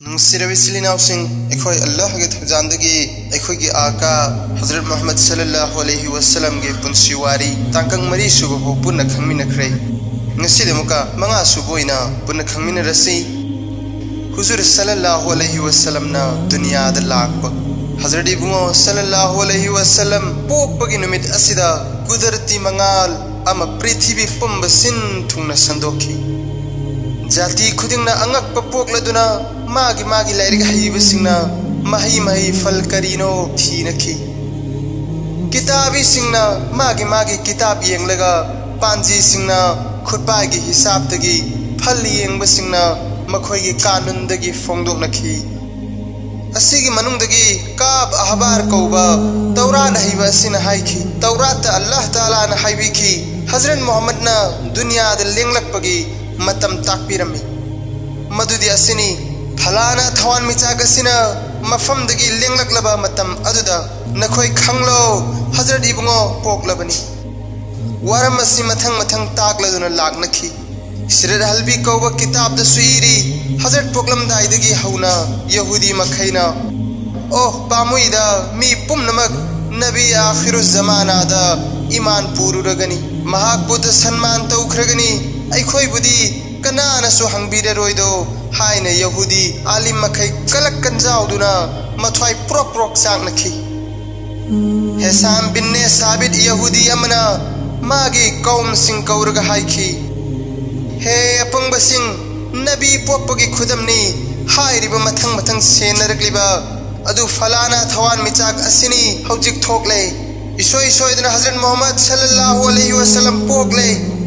Nungsirabisilinaw sing ekhoi Allah ge thajandagi ekhoi gi aka Hazrat Muhammad sallallahu alaihi wasallam ge punsiwari tangkang mari subo punna khangmina khrei ngaside muka manga suboina punna khangmina rasi Huzur sallallahu alaihi wasallam na dunya da lakpa Hazrat ibungo sallallahu alaihi wasallam pokpagi numit asida kudarti mangal ama prithibi pumbasin thungna sandoki Jati khudingna angak papok laduna magi lairik hayiba singna mahi fal karino thinaki kitabi singna magi kitab yenglaga panji singna khutpai gi hisab tagi phal yengba singna makhoi gi kanun dagi fongdok nakhi asigi manung dagi kab ahbar kauba taurat haiba sina haiki taurat Allah taala na haibiki Hazrat Muhammad na dunya da lenglakpagi matam takpirami madudi asini Halana Thawan Michagasina Mafam dagi lenglak matam aduda nakhoi khanglo Hazrat ibungo poklabani waramasi mathang takladuna laknakhi Sirat halbi kauba kitab da suiri Hazrat poklam dai dagi hauna Yahudi makhaina oh pamuida mi pumnamak nabi akhiruz zamana da iman pururagani mahak buddha sanman taukragani aikhoi budi kanana su hangbira roido haina Yahudi alim makai kalak kanjauduna mathwai prok sang nakhi Hesam binne sabit Yahudi amana magi kaum sing kauraga haiki he apang basing nabi popagi khudamni hairiba mathang senarakliba adu falana thawan michak asini haujik thokle isoi dana Hazrat Muhammad sallallahu alaihi wasallam pokle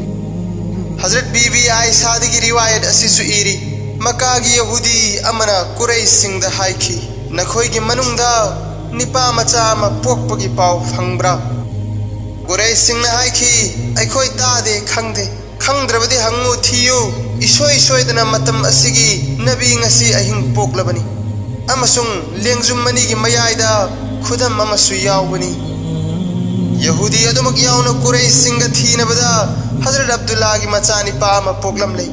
Hazrat Bibi Aisha digi riwayat asisu iri Makagi Yahudi amana Quraysh singda haiki nakhoi gi manungda nipa macha ma pokpagi pau phangbra Quraysh singna haiki aikhoi tade khangdrabadi hangu thiyu isoi dana matam asigi nabi ngasi ahing poklabani amasung lengjum mani gi mayaida khudam amasu yawbani Yahudi adumak yawna Quraysh singa thina bada Hazrat Abdullah gi machani pa ma poklam lei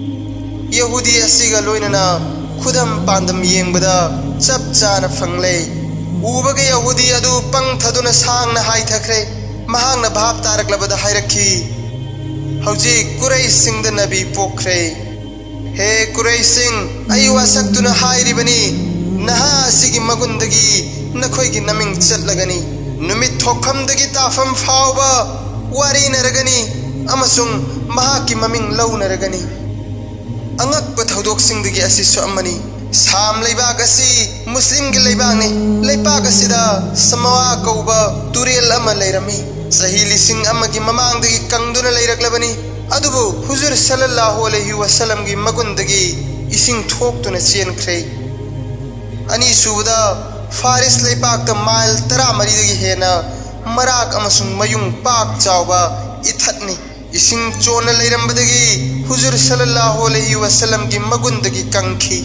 Yahudi asiga loinana khudam pandam yengbada chap chana phanglei ubaga Yahudi adu pang thaduna sangna hai thakre mahangna bhab taraklabada hairakhi hauji Quraysh singda nabi pokre he Quraysh sing ayu asaktuna hairibani naha asigi magundagi nakhoi gi naming chatlagani numit thokhamdagi tafam phawba wari naragani amasung mahaki maming launaragani angak pathodok singdagi asisu amani sam leibak asi muslim gi leibak ni leibak asida samawa kauba turel ama leirami sahili sing amagi mamangdagi kangduna leiraklabani adubu huzur sallallahu alaihi wasallam gi magundagi ising thoktuna chenkhre ani suda Faris leibak ta mile 13 dagi hena marak amasung mayung pak chawba ithatni ising chona leirambadagi huzur sallallahu alaihi wasallam gi magundagi kangkhi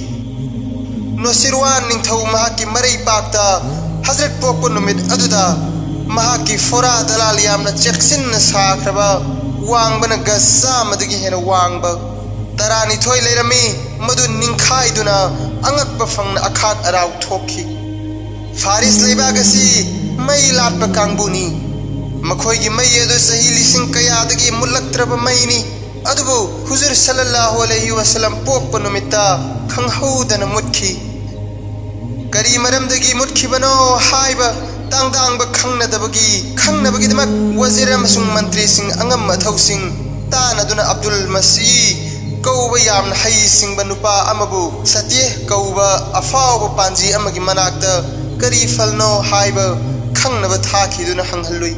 Nosirwan ningthau mahaki marai pakta Hazrat pokpo numit aduda mahaki fora dalal yamna cheksin na sakraba wangbana gassa madagi hena wangba tarani thoi leirami madu ningkhai duna angak pa phangna akhak araw thokhi Faris leibagasi mai latpa kangbuni makhoi gi mai edo sahi lising kaya dagi mulaktraba maini adubu huzur sallallahu alaihi wasallam pokpa numita khanghaudana mutkhi kari maram dagi mutkhi bano haiba tang ba khangnabagi damak wazir amasung mantri sing angam mathau sing tanaduna Abdul Masih kauba yamna hai sing banupa amabu satye kauba afawba panji amagi manakta kari falno haiba khangnaba thaki duna hanghalui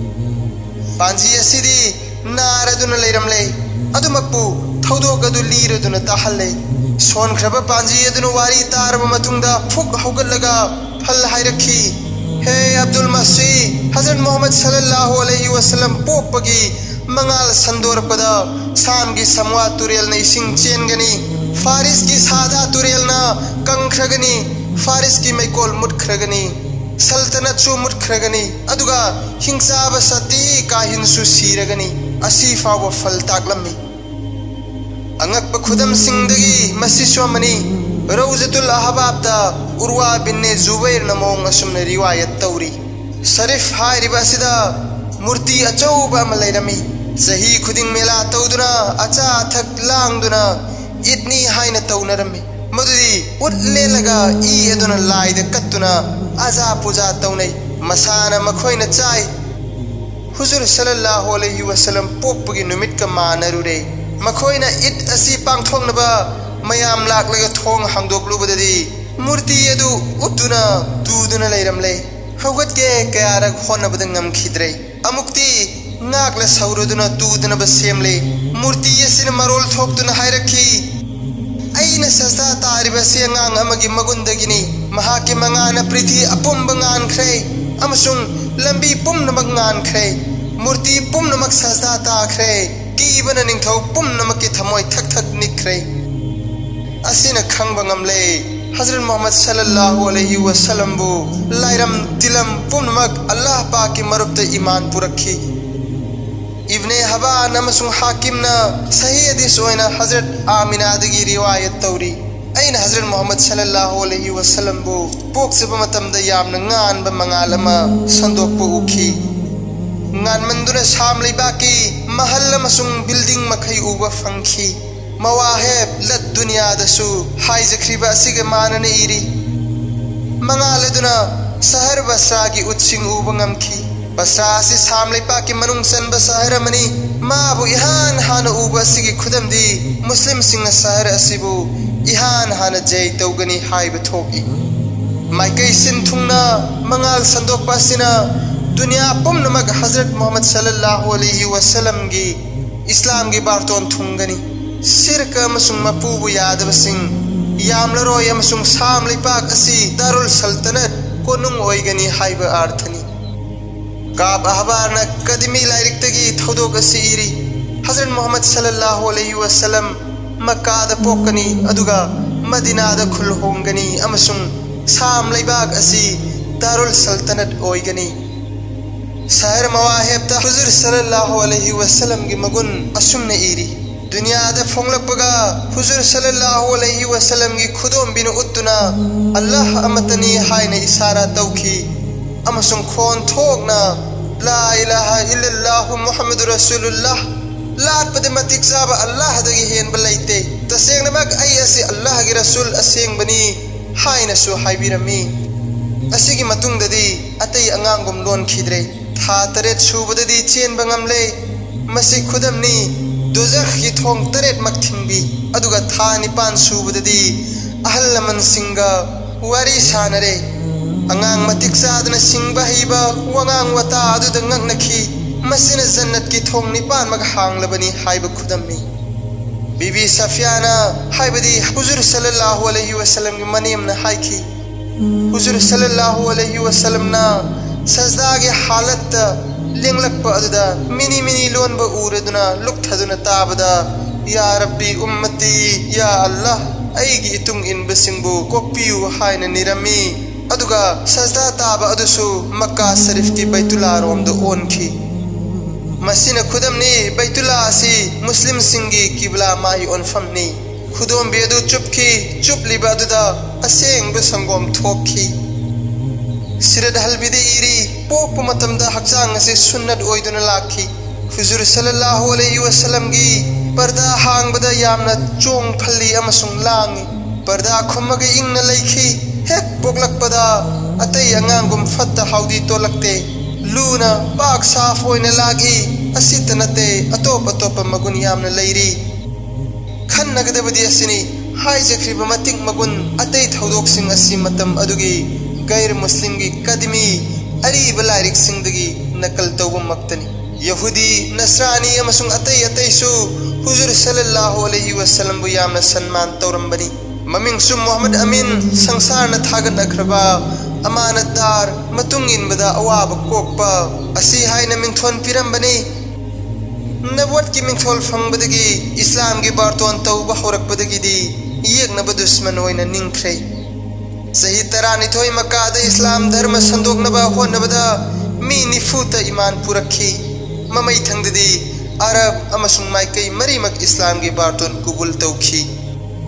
panji asidi naraduna leiramle adumakpu thodok adu liraduna tahalle son khraba panji aduna wari tarba matungda phuk haugatlaga phal hairakhi he Abdul Masih Hazrat Muhammad sallallahu alaihi wasallam pokpagi mangal sandorpada samgi samwa turel na ising chengani Faris ki sada turel na kangkhragani Faris ki maikol mutkragani Saltanat su mutkragani aduga hingsa basati kahin su siragani asifa wa fal taklammi angak pa khudam singdagi masiswa mani रौजतुल अहबाबदा Urwa बिन जुबैर नमोंग असुमने रिवायत तौरी शरीफ हाइरिबा सिदा मूर्ति अचौबा अमा लैरमी सही खुदिंग मेला तौदुना अचा अथक लांगदुना इतनी हाइना तौनरमी मदुदी उट्ले लगा ई अदुना लाइद कत्तुना आजा पूजा तौनै मसाना मखोइना चाय हुजूर सल्लल्लाहु अलैहि वसल्लम पोपगी नुमित का मानरुरे मखोइना ईद असी पांगथोंगनबा मयाम लाकलगा थोंग हांगदोकलुबददी मूर्ति अदु उट्टुना तुदुना लैरमले हौगतके कयारक होनबद ngमखिद्रे अमुक्ति नागला सौरुदुना तुदुना बसेमले मूर्ति यसिन मरोल थोक्तुना हायरखी अइना सस्ता तारिबा से अंगांग अमगी मगुंदगिनी महाके मंगाना पृथ्वी अपुंब ngankhre अमसुंग लंबी पुमनमक ngankhre मूर्ति पुमनमक सस्ता ताखरे कीबना निंगथौ पुमनमक के थमोय थक थक निखरे असिना खंगबा ngamle हजरत मोहम्मद सल्लल्लाहु अलैहि वसल्लम बु लाइरम तिलम पुमनमक अल्लाह पाक की मरुबते ईमान पुरखी इब्ने हबान अमसुंग हाकिमना सही हदीस ओइना हजरत आमिना दगी रिवायत तौरी अइन हजरत मोहम्मद सल्लल्लाहु अलैहि वसल्लम बु पोक्सबा मतमदा यामना nganba mangal ama sandokpa ukhi nganmanduna samleibaki mahal amasung building makhai uba fangkhi mawaheb lat dunya dasu haizakriba asiga manane iri mangaladuna sahar basra gi utsing uba ngamki basra si samleipa ki manung san basahar mani mabu ihan hana uba sigi khudamdi muslim singa sahar asibu ihan hana jay tawgani haiba thoki maikai sin thungna mangal sandok pasina दुनिया पुमनमक हजरत मोहम्मद सल्लल्लाहु अलैहि वसल्लम की इस्लाम की बारतोन थुंगनी सिरक अमसुंग मपुबु यादबसिंग यामलरोय अमसुंग सामलिपाक असि दारुल सल्तनत कोनुंग ओइगनी हाइबा अर्थनी काब अहबारना कदमी लाइरिक्तगी थौदोक असि इरी हजरत मोहम्मद सल्लल्लाहु अलैहि वसल्लम मक्कादा पोकनी अदुगा मदीनादा खुलहोंगनी अमसुंग सामलिपाक असि दारुल सल्तनत ओइगनी शहर मवाहिब ता हुजूर सल्लल्लाहु अलैहि वसल्लम की मगुन असुमने इरी दुनिया दा फोंगलपगा हुजूर सल्लल्लाहु अलैहि वसल्लम की खुदोम बिनु उत्तुना अल्लाह अमतनी हायने इशारा तौखी अमसुंग खोन थोकना ला इलाहा इल्लल्लाह मुहम्मदुर रसूलुल्लाह लात पदे मतिक जाबा अल्लाह दगी हेन बलैते तसेंगनमक आई असे अल्लाह की रसूल असेंग बनी हायने सु हाइबिरमी असिगी मतुंगददी अतै अंगांगुम लोन खिद्रे था तरेत सुबददी चेन बंगमले मसी खुदमनी दुजख की थोंग तरेत मक्थिंबी अदुगा था निपान सुबददी अहल लमन सिंगा वारी सानरे अंगांग मतिक सादना सिंबा हिबा वंगांग वता अदुद ngak nakhi masina jannat की थोंग निपान मग हांगलबनी हाइब खुदमनी बीबी सफियाना हाइबदी हुजूर सल्लल्लाहु अलैहि वसल्लम की मनेमना हाइखी हुजूर सल्लल्लाहु अलैहि वसल्लम ना सजदा की हालत लिंगलक अदुदा मिनी मिनी लोन ब उरदुना लुक्थदुना ताबदा या रब्बी उम्मती या अल्लाह अईगी इतुंग इन बसिंगबु कोपियु हायना निरमी अदुगा सजदा ताबा अदुसु मक्का शरीफ की बैतुल्ला रोमदो ओनखी मसिना खुदमनी बैतुल्ला असि मुस्लिम सिंगी किबला माही ओनफमनी खुदोम बेदु चुपकी चुपलिबा अदुदा असेंग संगोम थोखी सिरद हलबिदे इरी पोप मतमदा हक्सांग से सुन्नत ओइदुना लाखी हुजूर सल्लल्लाहु अलैहि वसल्लम की पर्दा हांगबदा यामना चोंग फल्ली अमसुंग लांगी पर्दा खुमगे इंगना लैखी हेक पोगलकपदा अतै अंगांगुम फत्ता हाउदी तोलकते लूना पाक साफ ओइना लागी असित नते अतोप अतोप मगुन यामना लैरी खन्नगदबदी असिनी हाइजख्रिबा मतिक मगुन अतै थौदोकसिंग असि मतम अदुगी गैर मुस्लिम की कदमी अरीब लाइरिक सिंदगी नकल तौबा मक्तनी यहूदी नसरानी अमसुंग अतै अतैसु हुजूर सल्लल्लाहु अलैहि वसल्लम बु यामना सन्मान तौरमबनी ममिंग सु मोहम्मद अमीन संसार न थागत नखरबा अमानतदार मतुंग इनबदा अवाब कोकपा असि हायना मिंथोन पिरमबनी नबवत की मिंथोल फंगबदगी इस्लाम की बारतोन तौबा होरकबदगी येकनबा दुश्मन ओइना निंख्रे सही तरानिथोई मक्काद इस्लाम धर्म संदोकनबा होनबदा मी निफुता ईमान पुरखी ममई थंगददी अरब अमसुंग माइकई मरीमक इस्लाम की बारतोन कुबुल तौखी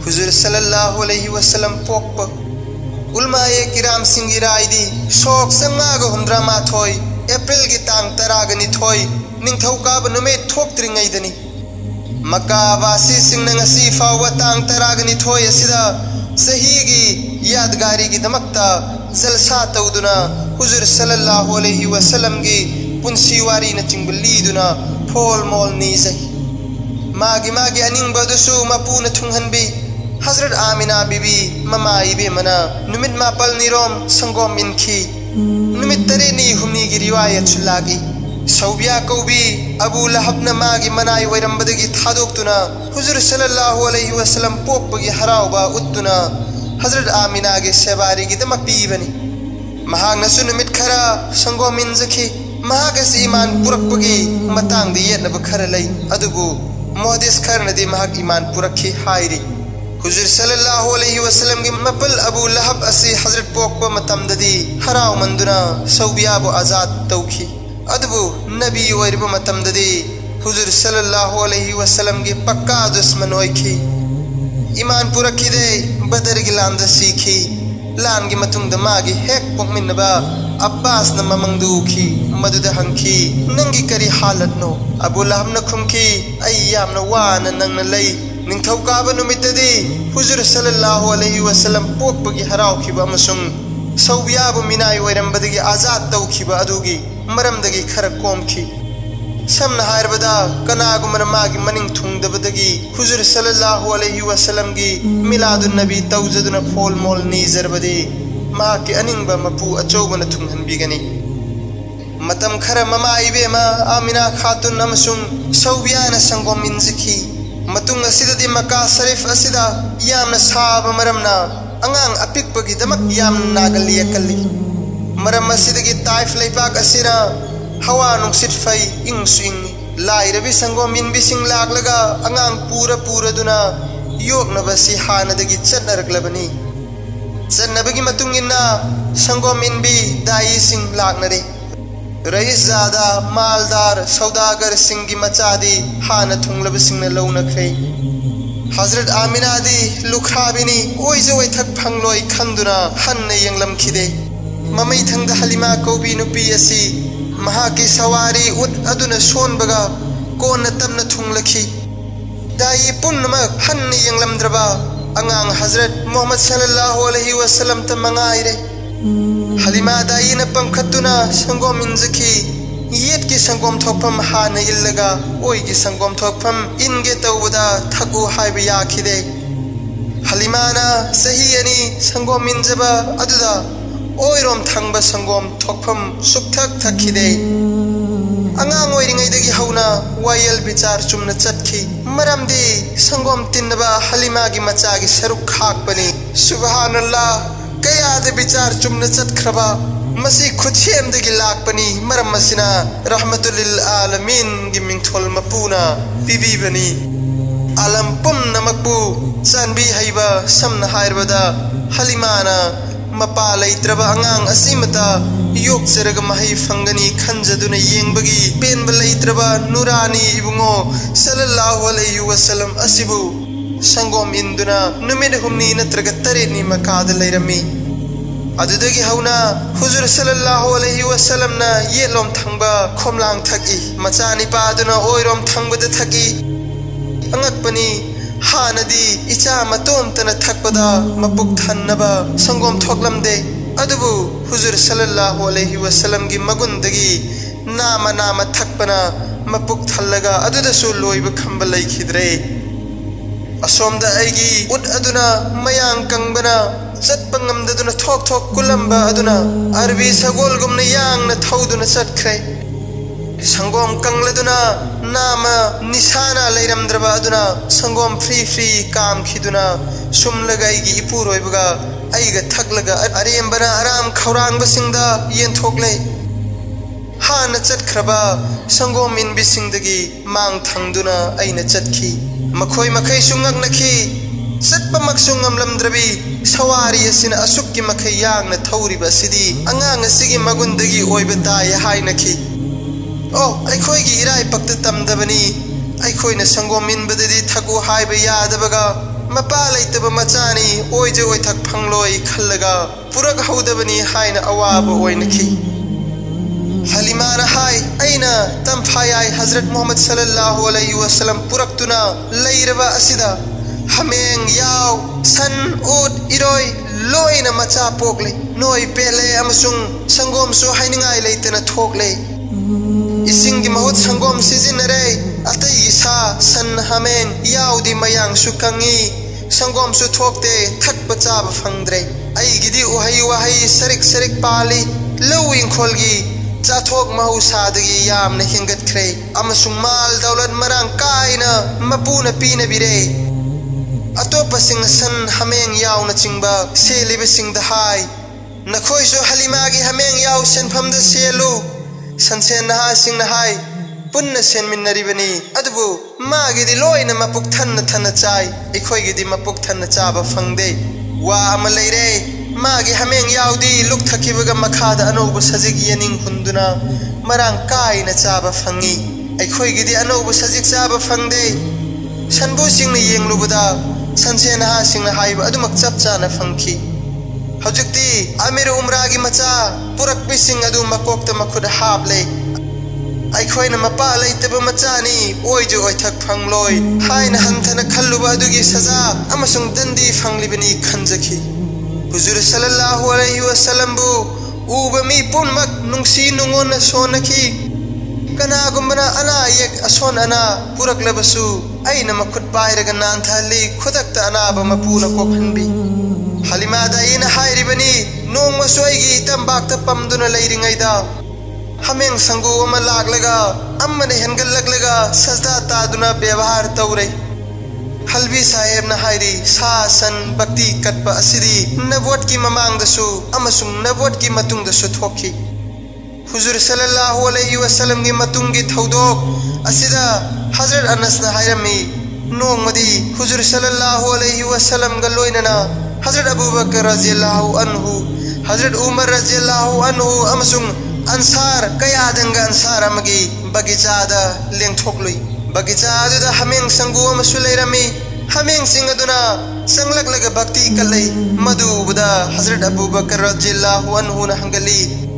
हुजूर सल्लल्लाहु अलैहि वसल्लम पोप उलमाए किराम सिंगी रायदी शोक संगाग हुंद्रा माथोय अप्रैल की तांग तराग निथोय निंगथौकाब नुमेत थोक्त्रिंगैदनी मक्का वासी सिंह ngasi फाव तांग तराग निथोय असिदा सही की यादगारी की दमकता जलसा तौदुना हुजूर सल्लल्लाहु अलैहि वसल्लम की पुंसी वारी न चिंगबलीदुना फोल मोल नीजै मागी मागी अनिंगबदुसु मपून थुंगहनबी हजरत आमिना बीबी ममा इबे मना नुमित मापल निरोम संगोम इनखी नुमित तरेनी हुमनी की रिवायत सुलागी सौबिया कौबी अबू लहब न मागी मनाई वैरंबदगी थादोक्तुना हुजूर सल्लल्लाहु अलैहि वसल्लम पोपगी हराउबा उत्तुना हजरत आमिना के सेवारी की दमक पीबनी महागनसु नुमित खरा संगोम इनजखी महागस ईमान पुरक्पगी मतांग दी येनब खरा लई अदुबु मोहदिस खरनदी महाग ईमान पुरक्खी हायरी हुजूर सल्लल्लाहु अलैहि वसल्लम की मपल अबू लहब असी हजरत पोकप मतमददी हराव मंदुना सौबियाबु आजाद तौखी अदबु नबी ओइरब मतमददी हुजूर सल्लल्लाहु अलैहि वसल्लम की पक्का दुश्मन ओइखी ईमान पुरखी दे बदर की लांद सीखी लान की मतुंग दमागी हेक पोकमिनबा अब्बास न ममंगदुखी मदुद हंखी नंगी करी हालत नो अबू लहब न खुमखी आई यामन वान नंग न लई निंगथौकाब नुमितदी हुजूर सल्लल्लाहु अलैहि वसल्लम पोकपगी हराउखिबा अमसुंग सौबियाबु मिनाई ओइरंबदगी आजाद तौखिबा अदुगी मरमदगी खर कोमखी समना हायरबदा कनागुमर मागी मनिंग थुंगदबदगी हुजूर सल्लल्लाहु अलैहि वसल्लम की मिलादुन नबी तौजदुना फोल मोल नीजरबदी माकी अनिंगबा मपू अचौबन थुंगहनबिगनी मतम खर ममा इबेमा आमिना खातुन अमसुंग सौबियाना संगोम इंजखी मतुंग असिददी मक्का शरीफ असिदा यामना साब मरमना अंगांग अपिकपगी दमक याम नागली अकली मरम असिदगी ताइफ लेपाक असिरा हवा नुंसित फै इंग स्विंग लाइरबी संगोम इनबिसिंग लागलगा अंगांग पूरा दुना योगनबसी हानदगी चटनरगलबनी चटनबगी मतुंग इन्ना संगोम इनबी दाई सिंग लागनरे रईस ज़ादा मालदार सौदागर सिंह की मचादी हान थुंगलब सिंह न लौनख्रे हजरत आमिना दी लुखाबिनी ओइजे ओइथक फंगलोय खंदुना हन्न यंगलमखिदे ममई थंग हलिमा कौबी नुपी असि महा की सवारी उद अदुना सोनबगा कोन तमन थुंगलखी दाई पुन्नमक हन्न यंगलमद्रबा अंगांग हजरत मोहम्मद सल्लल्लाहु अलैहि वसल्लम तमंगाइरे हलिमा दाई न पंखतुना संगोम इंजखी येत की संगोम थोपम हान इल्लगा ओई की संगोम थोपम इनगे तौबदा थकु हाइब याखिदे हलिमाना सही अनि संगोम इंजबा अदुदा ओइरोम थंगबा संगोम थोपम सुखथक थखिदे अंगांग ओइरिंगैदगी हौना वायल विचार चुमना चटखी मरमदी संगोम तिन्नबा हलिमा की मचा की सरुख खाकपनी सुबहानल्लाह कयाद विचार चुमना चटखरबा मसी खुदसेमदगी लाकपनी मरम मसिना रहमतुल लिल आलमीन की मिंगथोल मपूना पिबीबनी आलम पुम्नमकबु चानबी हैबा समना हायरबदा हलिमाना मपा लैत्रबा अंगांग असीमता योगचरग महै फंगनी खंजदुना येंबगी पेनबा लैत्रबा नुरानी इबुंगो सल्लल्लाहु अलैहि वसल्लम असिबु संगोम इंदुना नुमित हुमनी नत्रग तरेनी मकाद लैरमी अदुदगी हौना हुजूर सल्लल्लाहु अलैहि वसल्लम ना येलोम थंगबा खोमलांग थकी मचानी पादुना ओइरोम थंगबद थकी अंगकपनी हानदी इचा मतोम तना थकपदा मपुक थन्नबा संगोम थोकलमदे अदुबु हुजूर सल्लल्लाहु अलैहि वसल्लम की मगुंदगी नाम थकपना मपुक थल्लगा अदुदसु लोइब खंब लैखिद्रे असोमदा ऐगी उद अदुना मयांग कंगबना चटपंगमदुना थोक कुलंबा अदुना अरबी सगोलगुमना यांगना थौदुना चटख्रे संगोम कंगलदुना नाम निशाना लैरमद्रबा अदुना संगोम फ्री काम खिदुना सुमलगाईगी इपुरोइबगा ऐगा थकलगा अरेमबना आराम खौरांगबसिंगदा येंथोकले हाना चटख्रबा संगोम इनबिसिंगदगी मांग थंगदुना ऐना चटखी मखोय मखै सुंगकनखी चटपमक सुंगमलमद्रबी सवारी असिना असुक्की मखै यांगना थौरिबा सिदी अंगांग असिगी मगुंदगी ओइबा ताय हायनखी ओ अखोयगी इराय पक्त तमदबनी अखोयना संगोम इनबददी थकु हायबा यादबगा मपा लेतब मचानी ओइजे ओइथक फंगलोई खल्लगा पुरक हौदबनी हाइना अवाब ओइनखी हलीमाना हाय अइना तमफायाय हजरत मोहम्मद सल्लल्लाहु अलैहि वसल्लम पुरक्तुना लैरबा असिदा हमें याव सन उट इरोय लोइना मचा पोकले नोय पेले अमसुंग संगोम सो हाइनिंगाय लेतना थोकले इसिंगी महूत संगोम सिजिनरे अतई सा सन हमें यावदी मयांग सुकंगी संगोम सु थोकते थक बचाब फंगद्रे अईगिदी उहई वहई सरिक सरिक पाली लौइंग खोलगी चाथोक महूसादगी यामना हिंगतख्रे अमसुंग माल दौलत मरांग कायना मपूना पीना बिरे अतोपसिंग सन हमें यावना चिंगबा सेलिबसिंग दहाय नखोइसो हलीमागी हमें याव सेनफमद सेलु संसेन नहा सिंह नहाय पुन्न सेनमिन्नरिबनी अदुबु मागिदी लोइना मपुक थन्न थन्न चाय इखोइगिदी मपुक थन्न चाबा फंगदे वा अमा लेरे मागी हमें यावदी लुक थकिबगा मखादा अनौब सजिग यनिंग हुंदुना मरांग कायना चाबा फंगी इखोइगिदी अनौब सजिग चाबा फंगदे सनबु सिंह येंगलुबदा संसेन नहा सिंह नहाय अदुमक चप चाना फंखी हौजिक्ति आमिर उमरागी मचा पुरक्पि सिंह अदु मकोक्ता मखुद हाबले अइखोइना मपा लेतब मचानी ओइजे ओइथक फंगलोय हाइना हंथना खल्लुबा अदुगी सजा अमसुंग दंदी फंगलिबनी खंजखी हुजूर सल्लल्लाहु अलैहि वसल्लम बु उबमी पुनमक नुंगसी नुंगोन सोनखी कनागुंबना अना येक असोन अना पुरक्लबसु अइना मखुद पाइरगा नांथाली खुदक्ता अनाबा मपुना कोखनबी हलीमादा इन हाइरिबनी नोंग मसोइगी तंबाक्ता पमदुना लैरिंगैदा हमें संगु अमा लागलगा अम्मने हेनगलगलगा सजदा तादुना व्यवहार तौरे हलवी साहेब ना हाइरी सासन भक्ति कटपा असिदी नबोट की ममांगदसु अमसुंग नबोट की मतुंगदसु थोखी हुजूर सल्लल्लाहु अलैहि वसल्लम की मतुंगी थौदोक असिदा हजरत अनस ना हाइरमी नोंगमदी हुजूर सल्लल्लाहु अलैहि वसल्लम गा लोइनना हजरत अबू बकर रज़ियल्लाहु अन्हु हजरत उमर रज़ियल्लाहु अन्हु अमसुंग अंसार कयादंगा अंसार अमगी बगीचादा लेंथोकलुई बगीचादुदा हमें संगु अमसु लेरमी हमें सिंह अदुना संगलगलग भक्ति कलई मधुबदा हजरत अबू बकर रज़ियल्लाहु अन्हु ना हंगली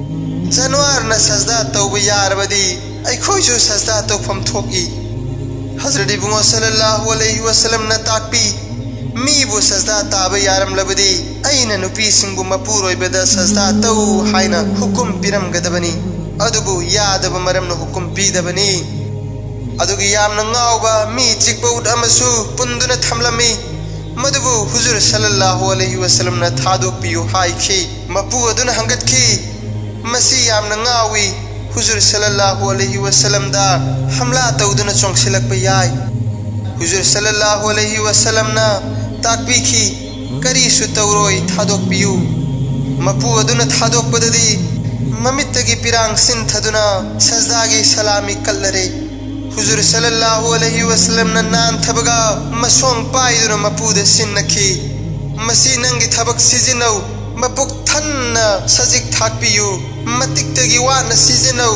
जानवर न सजदा तौब यारबदी अइखोइसु सजदा तौफम थोकी हजरत इब्नु सल्लल्लाहु अलैहि वसल्लम न ताकपी मीबु सजदा ताब यारम लबदी अइना नुपी सिंगबु मपुरोइबदा सजदा तौ हाइना हुकुम पिरमगदबनी अदुबु यादब मरमन हुकुम पीदबनी अदुगी यामना ngaawba मी चिकबौद अमसु पुंदुना थमलमी मदुबु हुजूर सल्लल्लाहु अलैहि वसल्लम न थादोकपियु हाइखी मपु अदुना हंगतखी मसी यामना ngawi हुजूर सल्लल्लाहु अलैहि वसल्लम दा हमला तौदुना चोंगसिलकप याय हुजूर सल्लल्लाहु अलैहि वसल्लम ना ताकपीखी करीसु तौरोय थादोकपियु मपु अदुना थादोकपददी ममित्तगी पिरांग सिंथदुना सजदागी सलामी कल्लरे हुजूर सल्लल्लाहु अलैहि वसल्लम ना नान थबगा मसोंग पाइदुना मपुदे सिन्नखी मसी नंगी थबक सिजिनौ मपुक थन्ना सजिक थाकपियु मतिक्तगी वाना सिजिनौ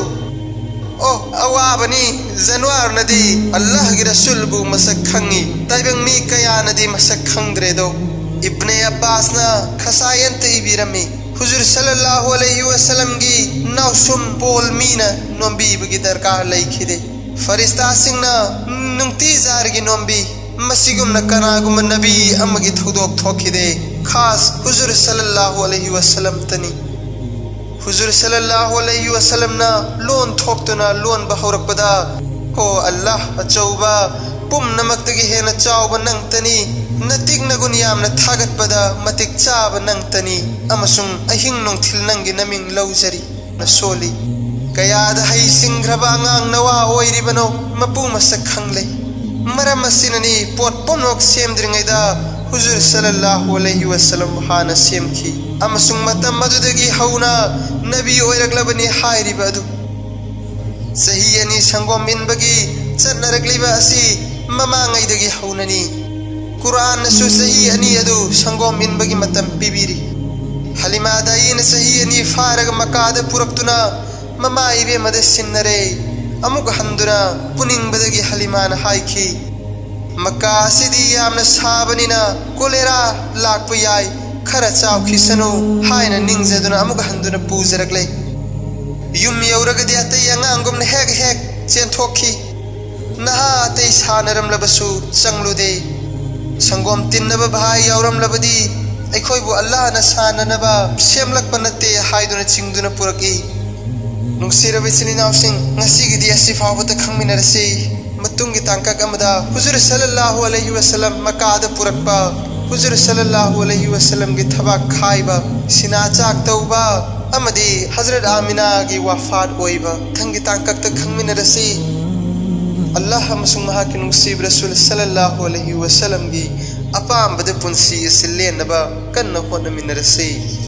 ओ अवाबनी जानवर नदी अल्लाह की रसूल बु मसक खंगी ताइबंग मी कया नदी मसक खंगद्रे दो इब्ने अब्बास ना खसायंत इबिरमी हुजूर सल्लल्लाहु अलैहि वसल्लम की नाउसुम पोल मीना नोंबी बगी दरकार लैखिदे फरिश्ता सिंगना नुंगती जार की नोंबी मसीगुम न कनागुम नबी अमगी थौदोक थोखिदे खास हुजूर सल्लल्लाहु अलैहि वसल्लम तनी हुजूर सल्लल्लाहु अलैहि वसल्लम ना लोन थोक्तुना लोन बहौरकपदा हो अल्लाह अचौबा पुम नमक्तगी हेना चावबा नंगतनी नतिक नगुन यामना थागतपदा मतिक चाबा नंगतनी अमसुंग अहिंग नोंथिल नंगी नमिंग लौजरी नसोली कयादा हई सिंग्रबा अंगांग नवा ओइरिबनो मपु मसक खंगले मरम असिननी पोट पुमनोक सेमद्रिंगैदा हुजूर सल्लल्लाहु अलैहि वसल्लम हाना सेमखी अमसुंग मतम मदुदगी हौना नबी ओइरगलबनी हाइरिबा अदु सही अनि संगोम मिनबगी चन्नरगलिबा असि ममांगैदगी हौननी कुरान नसु सही अनि अदु संगोम मिनबगी मतम पिबिरी हलिमा दाइन सही अनि फारग मकाद पुरक्तुना ममा इबे मद सिन्नरे अमुक हंदुना पुनिंगबदगी हलिमान हाइखी मक्का सिदी यामना साबनिना कोलेरा लाक्प याय खरा चावखिसनु हायना निंगजदुना अमुक हंदुना पुजरकले युम यौरगदि अतै अंगांगुमना हेक हेक चेंथोखी नहा अतै सानरमलबसु चंगलुदे संगोम तिन्नब भाई यौरमलबदी अखोइबु अल्लाह ना साननबा सेमलकप नते हायदुना चिंगदुना पुरकी नुंगसिरब इचलिनावसिंग ngasiगidi asi fawbata khangminarasi matungi tangkak amada huzur sallallahu alaihi wasallam makada purakpa huzur sallallahu alaihi wasallam gi thabak khaiba sina chak tauba amadi hazrat amina gi wafat oiba thangi tangkak ta khangminarasi Allah amasung mahakin nungsib rasul sallallahu alaihi wasallam gi apam bade punsi silenaba kanna hona minarasi